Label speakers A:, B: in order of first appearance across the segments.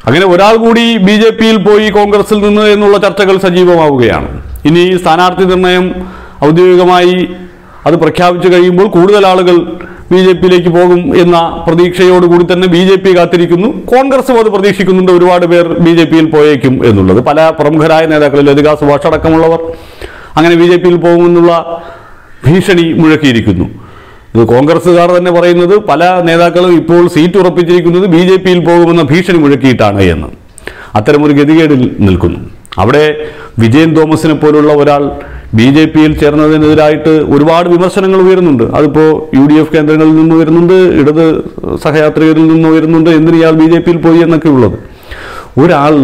A: അങ്ങനെ ഒരാൾ കൂടി ബി.ജെ.പിയിൽ പോയി കോൺഗ്രസിൽ നിന്ന് എന്നുള്ള ചർച്ചകൾ സജീവമാവുകയാണ്. ഇനി സ്ഥാനാർത്ഥി നിർണയം ഔദ്യോഗികമായി അത് പ്രഖ്യാപിച്ചു കഴിയുമ്പോൾ കൂടുതൽ ആളുകൾ ബി.ജെ.പിയിലേക്ക് പോകും എന്ന പ്രതീക്ഷയോടുകൂടി തന്നെ ബി.ജെ.പി കാത്തിരിക്കുന്നു. കോൺഗ്രസും അത് പ്രതീക്ഷിക്കുന്നുണ്ട്. ഒരുപാട് പേർ ബി.ജെ.പിയിൽ പോയേക്കും എന്നുള്ളത്. പല പ്രമുഖരായ നേതാക്കൾ, ലതിക സുഭാഷ് അടക്കമുള്ളവർ അങ്ങനെ ബി.ജെ.പിയിൽ പോകുമെന്നുള്ള ഭീഷണി മുഴക്കിയിരിക്കുന്നു. ഇത് കോൺഗ്രസ്സുകാർ തന്നെ പറയുന്നത് പല നേതാക്കളും ഇപ്പോൾ സീറ്റ് ഉറപ്പിച്ചിരിക്കുന്നത് ബി.ജെ.പിയിൽ പോകുമെന്ന ഭീഷണി മുഴക്കിയിട്ടാണ് എന്ന്. അത്തരമൊരു ഗതികേടിൽ നിൽക്കുന്നു. അവിടെ വിജയൻ തോമസിനെ പോലുള്ള ഒരാൾ ബി.ജെ.പിയിൽ ചേർന്നതിനെതിരായിട്ട് ഒരുപാട് വിമർശനങ്ങൾ ഉയരുന്നുണ്ട്. അതിപ്പോൾ UDF കേന്ദ്രങ്ങളിൽ നിന്ന് വരുന്നുണ്ട്, ഇടത് സഹയാത്രികരിൽ നിന്ന് വരുന്നുണ്ട്. എന്തിന് ഇയാൾ ബി.ജെ.പിയിൽ പോയി എന്നൊക്കെ ഉള്ളത്. ഒരാൾ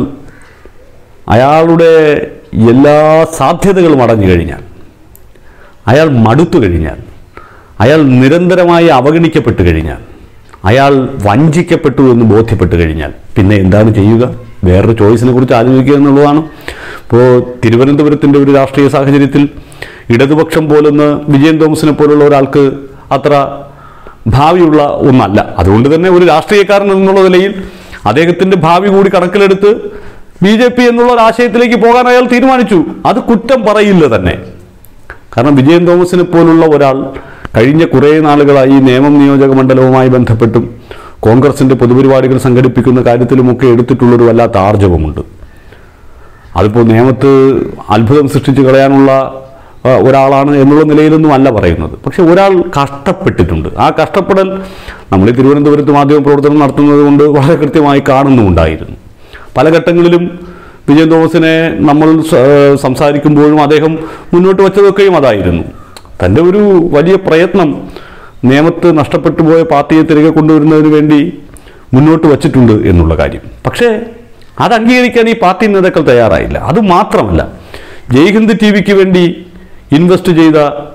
A: അയാളുടെ എല്ലാ സാധ്യതകളും അടഞ്ഞു കഴിഞ്ഞാൽ, അയാൾ മടുത്തു കഴിഞ്ഞാൽ, അയാൾ നിരന്തരമായി അവഗണിക്കപ്പെട്ടു കഴിഞ്ഞാൽ, അയാൾ വഞ്ചിക്കപ്പെട്ടു എന്ന് ബോധ്യപ്പെട്ടു കഴിഞ്ഞാൽ പിന്നെ എന്താണ് ചെയ്യുക? വേറൊരു ചോയ്സിനെ കുറിച്ച് ആലോചിക്കുക എന്നുള്ളതാണ്. ഇപ്പോൾ തിരുവനന്തപുരത്തിൻ്റെ ഒരു രാഷ്ട്രീയ സാഹചര്യത്തിൽ ഇടതുപക്ഷം പോലൊന്ന് വിജയൻ തോമസിനെ പോലുള്ള ഒരാൾക്ക് അത്ര ഭാവിയുള്ള ഒന്നല്ല. അതുകൊണ്ട് തന്നെ ഒരു രാഷ്ട്രീയക്കാരൻ എന്നുള്ള നിലയിൽ അദ്ദേഹത്തിൻ്റെ ഭാവി കൂടി കണക്കിലെടുത്ത് ബി.ജെ.പി എന്നുള്ള ഒരാശയത്തിലേക്ക് പോകാൻ അയാൾ തീരുമാനിച്ചു. അത് കുറ്റം പറയില്ല തന്നെ. കാരണം വിജയൻ തോമസിനെ പോലുള്ള ഒരാൾ കഴിഞ്ഞ കുറേ നാളുകളായി നേമം നിയോജക മണ്ഡലവുമായി ബന്ധപ്പെട്ടും കോൺഗ്രസിൻ്റെ പൊതുപരിപാടികൾ സംഘടിപ്പിക്കുന്ന കാര്യത്തിലുമൊക്കെ എടുത്തിട്ടുള്ളൊരു വല്ലാത്ത ആർജവമുണ്ട്. അതിപ്പോൾ നേമത്ത് അത്ഭുതം സൃഷ്ടിച്ച് കളയാനുള്ള ഒരാളാണ് എന്നുള്ള നിലയിലൊന്നും അല്ല പറയുന്നത്. പക്ഷെ ഒരാൾ കഷ്ടപ്പെട്ടിട്ടുണ്ട്. ആ കഷ്ടപ്പെടൽ നമ്മൾ ഈ തിരുവനന്തപുരത്ത് മാധ്യമ പ്രവർത്തനം നടത്തുന്നത് കൊണ്ട് വളരെ കൃത്യമായി കാണുന്നുമുണ്ടായിരുന്നു. പല ഘട്ടങ്ങളിലും വിജയൻ തോമസിനെ നമ്മൾ സംസാരിക്കുമ്പോഴും അദ്ദേഹം മുന്നോട്ട് വച്ചതൊക്കെയും അതായിരുന്നു. തൻ്റെ ഒരു വലിയ പ്രയത്നം നേമത്ത് നഷ്ടപ്പെട്ടു പോയ പാർട്ടിയെ തിരികെ കൊണ്ടുവരുന്നതിന് വേണ്ടി മുന്നോട്ട് വച്ചിട്ടുണ്ട് എന്നുള്ള കാര്യം. പക്ഷേ അത് അംഗീകരിക്കാൻ ഈ പാർട്ടി നേതാക്കൾ തയ്യാറായില്ല. അതുമാത്രമല്ല, ജയ്ഹിന്ദ് TV-ക്ക് വേണ്ടി ഇൻവെസ്റ്റ് ചെയ്ത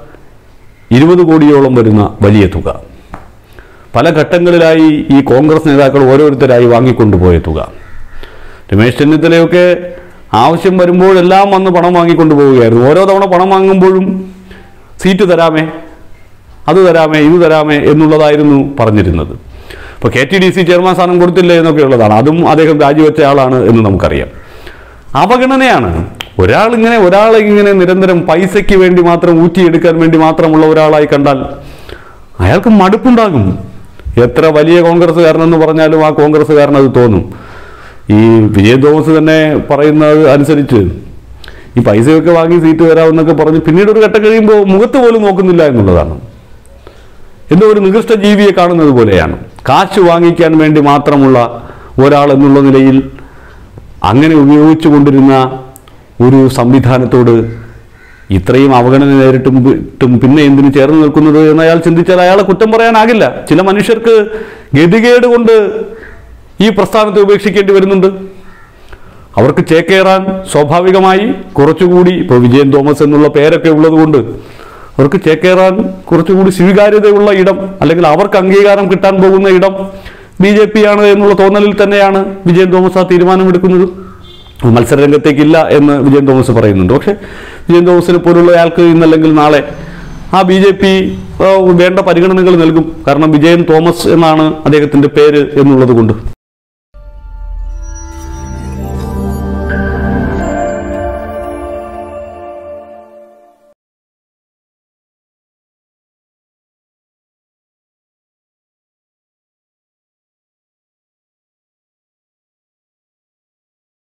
A: 20 കോടിയോളം വരുന്ന വലിയ തുക, പല ഘട്ടങ്ങളിലായി ഈ കോൺഗ്രസ് നേതാക്കൾ ഓരോരുത്തരായി വാങ്ങിക്കൊണ്ടുപോയ തുക, രമേശ് ചെന്നിത്തലയൊക്കെ ആവശ്യം വരുമ്പോഴെല്ലാം വന്ന് പണം വാങ്ങിക്കൊണ്ടു പോവുകയായിരുന്നു. ഓരോ തവണ പണം വാങ്ങുമ്പോഴും സീറ്റ് തരാമേ, അത് തരാമേ, ഇത് തരാമേ എന്നുള്ളതായിരുന്നു പറഞ്ഞിരുന്നത്. ഇപ്പോൾ KTDC ചെയർമാൻ സ്ഥാനം കൊടുത്തില്ലേ എന്നൊക്കെ ഉള്ളതാണ്. അതും അദ്ദേഹം രാജിവെച്ച ആളാണ് എന്ന് നമുക്കറിയാം. അവഗണനയാണ്. ഒരാളെ ഇങ്ങനെ നിരന്തരം പൈസയ്ക്ക് വേണ്ടി മാത്രം ഊറ്റിയെടുക്കാൻ വേണ്ടി മാത്രമുള്ള ഒരാളായി കണ്ടാൽ അയാൾക്ക് മടുപ്പുണ്ടാകും. എത്ര വലിയ കോൺഗ്രസ്സുകാരനെന്ന് പറഞ്ഞാലും ആ കോൺഗ്രസ്സുകാരൻ അത് തോന്നും. ഈ വിജയൻ തോമസ് തന്നെ പറയുന്നത് അനുസരിച്ച് ഈ പൈസയൊക്കെ വാങ്ങി സീറ്റ് തരാമെന്നൊക്കെ പറഞ്ഞ് പിന്നീട് ഒരു ഘട്ടം കഴിയുമ്പോൾ മുഖത്ത് പോലും നോക്കുന്നില്ല എന്നുള്ളതാണ്. എന്തോ ഒരു നികൃഷ്ട ജീവിയെ കാണുന്നത് പോലെയാണ്. കാശ് വാങ്ങിക്കാൻ വേണ്ടി മാത്രമുള്ള ഒരാൾ എന്നുള്ള നിലയിൽ അങ്ങനെ ഉപയോഗിച്ചു കൊണ്ടിരുന്ന ഒരു സംവിധാനത്തോട് ഇത്രയും അവഗണന നേരിട്ടും പിന്നെ എന്തിനു ചേർന്ന് നിൽക്കുന്നത് എന്ന് അയാൾ ചിന്തിച്ചാൽ അയാളെ കുറ്റം പറയാനാകില്ല. ചില മനുഷ്യർക്ക് ഗതികേട് കൊണ്ട് ഈ പ്രസ്ഥാനത്തെ ഉപേക്ഷിക്കേണ്ടി വരുന്നുണ്ട്. അവർക്ക് ചേക്കേറാൻ സ്വാഭാവികമായി കുറച്ചുകൂടി, ഇപ്പോൾ വിജയൻ തോമസ് എന്നുള്ള പേരൊക്കെ ഉള്ളതുകൊണ്ട് അവർക്ക് ചേക്കേറാൻ കുറച്ചുകൂടി സ്വീകാര്യതയുള്ള ഇടം, അല്ലെങ്കിൽ അവർക്ക് അംഗീകാരം കിട്ടാൻ പോകുന്ന ഇടം ബി.ജെ.പി ആണ് എന്നുള്ള തോന്നലിൽ തന്നെയാണ് വിജയൻ തോമസ് ആ തീരുമാനമെടുക്കുന്നത്. മത്സരരംഗത്തേക്കില്ല എന്ന് വിജയൻ തോമസ് പറയുന്നുണ്ട്. പക്ഷേ വിജയൻ തോമസിനെ പോലുള്ളയാൾക്ക് ഇന്നല്ലെങ്കിൽ നാളെ ആ ബി.ജെ.പി വേണ്ട പരിഗണനകൾ നൽകും. കാരണം വിജയൻ തോമസ് എന്നാണ് അദ്ദേഹത്തിൻ്റെ പേര് എന്നുള്ളത് കൊണ്ട്.